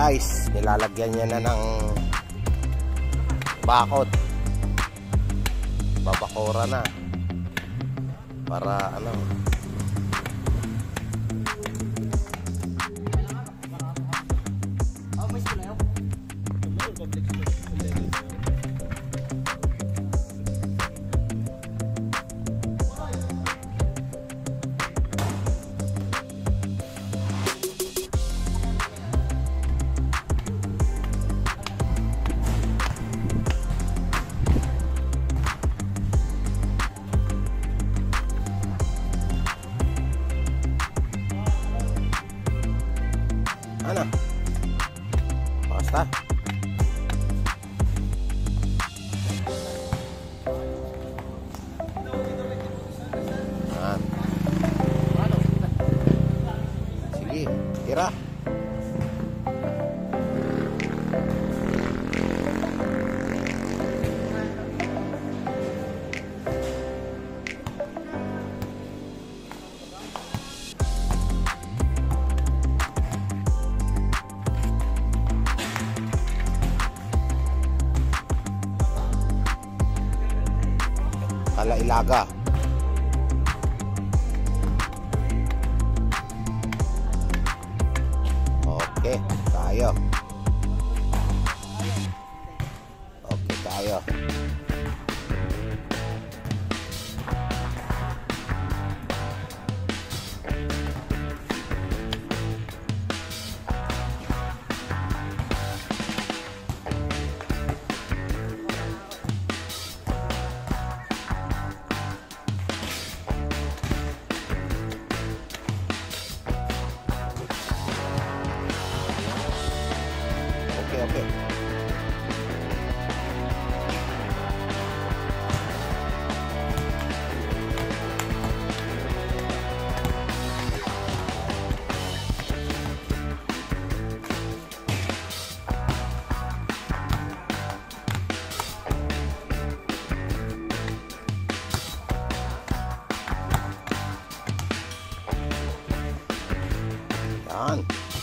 guys, nilalagyan niya na ng bakod. Babakura na para ano, ano? Basta. Sige, tira. Kalailaga. Okay, tayo. Okay, tayo. Okay. Yan.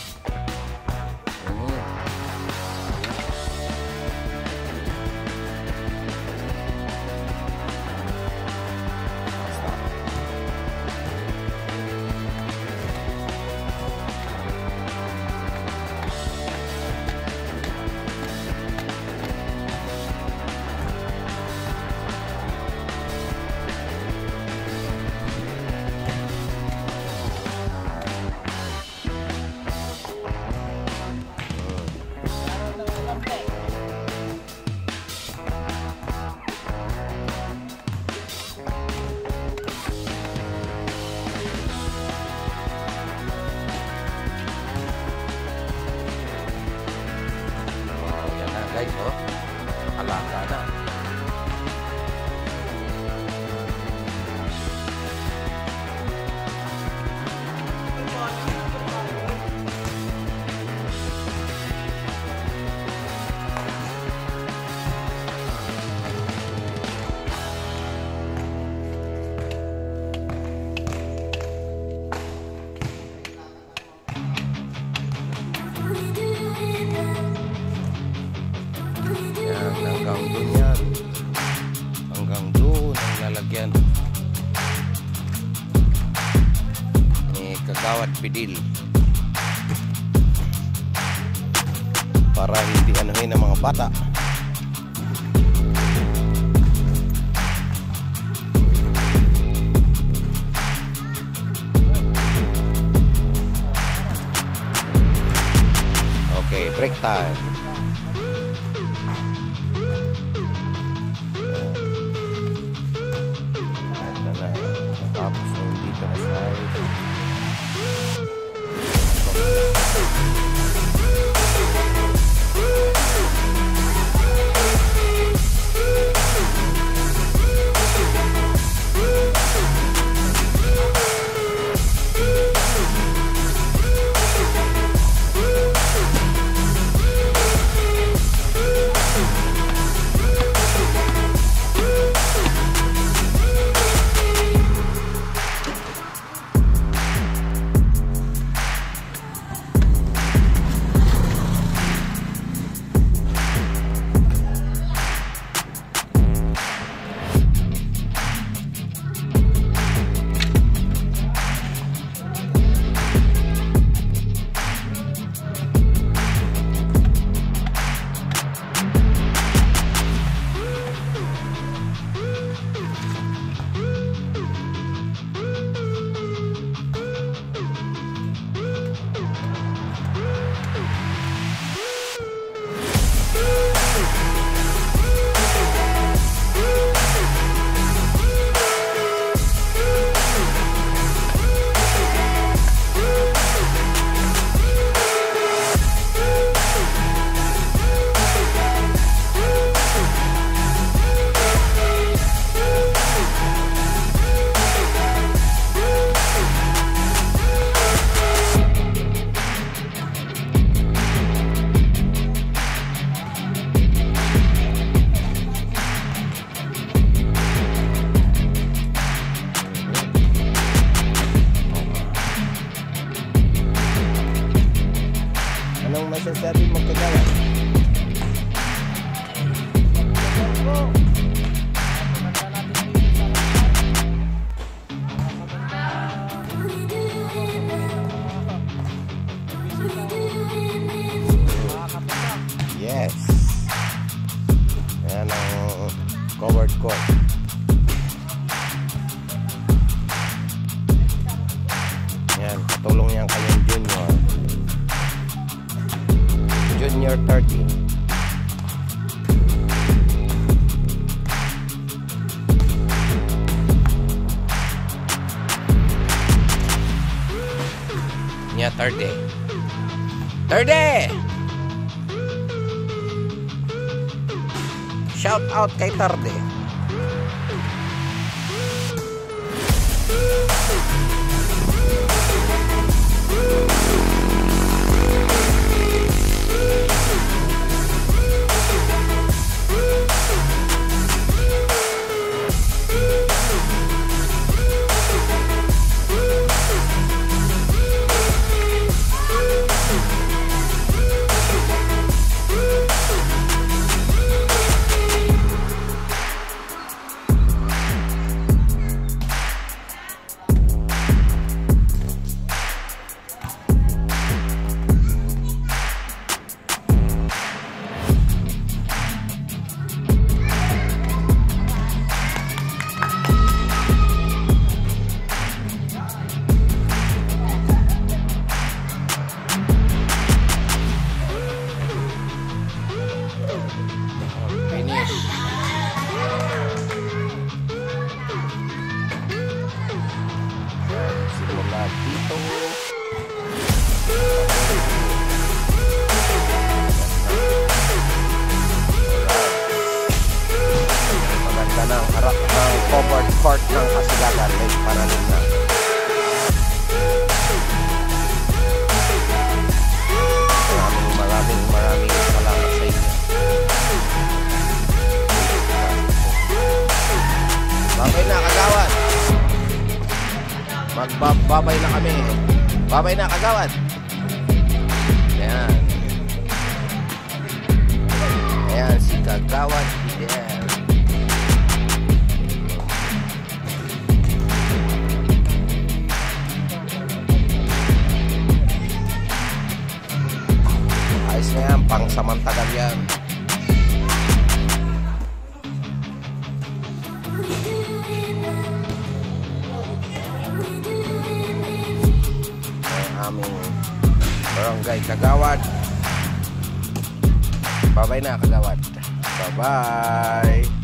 Guys, oh, alaka na. Hanggang doon yan. Hanggang doon ang lalagyan ni kagawad pidil para hindi anuhin ng mga bata. Okay, break time. Tapos dito na side. maganda din magkagawad. Yes. Ayan ang covered court. Ayan, katulong yan kayong junior. Junior 30. Nya 30. 30! Shout out kay Tarde. Dito maganda na ang harap ng covered court ng Kasilagan. May paralim na. Maraming salamat sa inyo. Babay na kagawad. Magbababay na kami. Babay na kagawad. Ayan. Ayan si kagawad. Ayan. Ayos na yan. Pang samantagal yan. Aming barangay kagawad. Babay na kagawad. Bye bye.